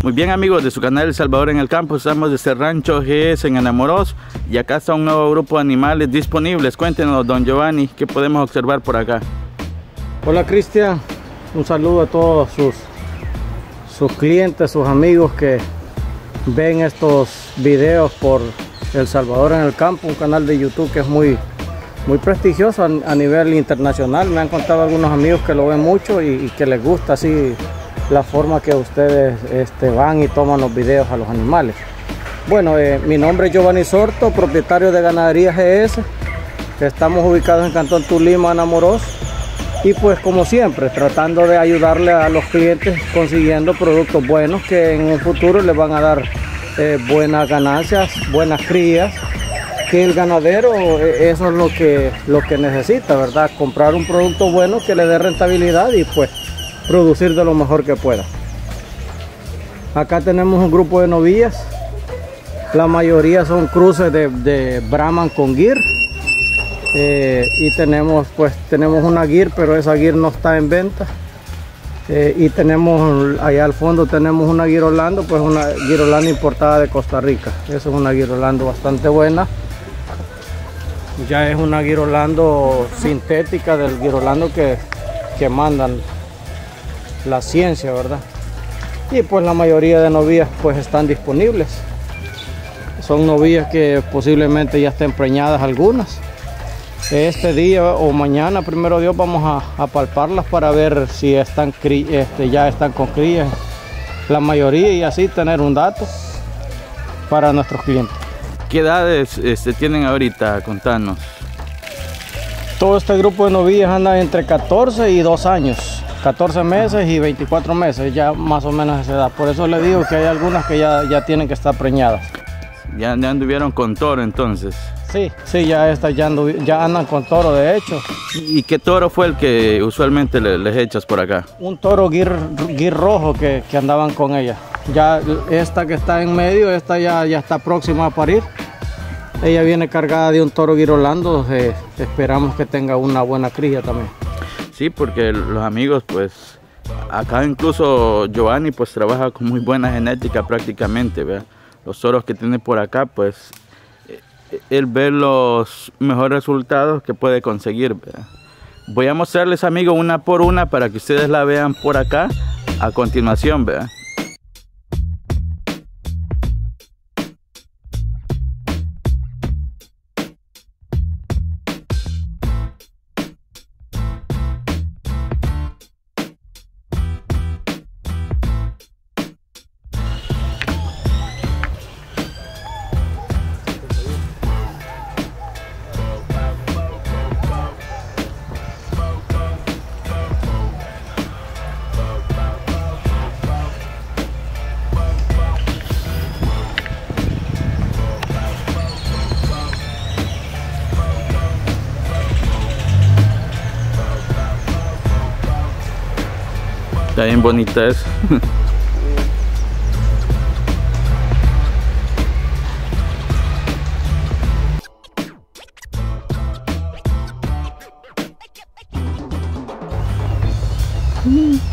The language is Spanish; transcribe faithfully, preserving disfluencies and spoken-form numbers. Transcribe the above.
Muy bien, amigos de su canal El Salvador en el Campo, estamos desde Rancho G S en Anamorós y acá está un nuevo grupo de animales disponibles. Cuéntenos, don Giovanni, ¿qué podemos observar por acá? Hola Cristian, un saludo a todos sus, sus clientes, sus amigos que ven estos videos por El Salvador en el Campo, un canal de YouTube que es muy, muy prestigioso a, a nivel internacional. Me han contado algunos amigos que lo ven mucho y, y que les gusta así la forma que ustedes este, van y toman los videos a los animales. Bueno, eh, mi nombre es Giovanni Sorto, propietario de Ganadería G S, que estamos ubicados en Cantón Tulima, Anamorós, y pues como siempre tratando de ayudarle a los clientes consiguiendo productos buenos que en un futuro les van a dar eh, buenas ganancias, buenas crías, que el ganadero eh, eso es lo que, lo que necesita, ¿verdad? Comprar un producto bueno que le dé rentabilidad y pues producir de lo mejor que pueda. Acá tenemos un grupo de novillas, la mayoría son cruces de, de Brahman con Gir, eh, y tenemos pues tenemos una Gir, pero esa Gir no está en venta, eh, y tenemos allá al fondo tenemos una Gir Orlando, pues una Gir Orlando importada de Costa Rica. Esa es una Gir Orlando bastante buena, ya es una Gir Orlando sintética del Gir Orlando que, que mandan la ciencia, ¿verdad? Y pues la mayoría de novillas pues están disponibles. Son novillas que posiblemente ya estén preñadas algunas. Este día o mañana, primero Dios, vamos a, a palparlas para ver si están cri este, ya están con crías la mayoría, y así tener un dato para nuestros clientes. ¿Qué edades este, tienen ahorita? Contanos. Todo este grupo de novillas anda entre catorce y dos años. catorce meses y veinticuatro meses, ya más o menos esa edad. Por eso le digo que hay algunas que ya, ya tienen que estar preñadas. Ya, ya anduvieron con toro entonces. Sí, sí, ya, está, ya, andu, ya andan con toro de hecho. ¿Y qué toro fue el que usualmente le, les echas por acá? Un toro Gir, Gir rojo que, que andaban con ella. Ya esta que está en medio, esta ya, ya está próxima a parir. Ella viene cargada de un toro Gir Orlando, eh, esperamos que tenga una buena cría también. Sí, porque los amigos, pues, acá incluso Giovanni, pues, trabaja con muy buena genética prácticamente, ¿verdad? Los toros que tiene por acá, pues, él ve los mejores resultados que puede conseguir, ¿verdad? Voy a mostrarles, amigos, una por una para que ustedes la vean por acá a continuación, ¿verdad? Está bien bonita es. Mm.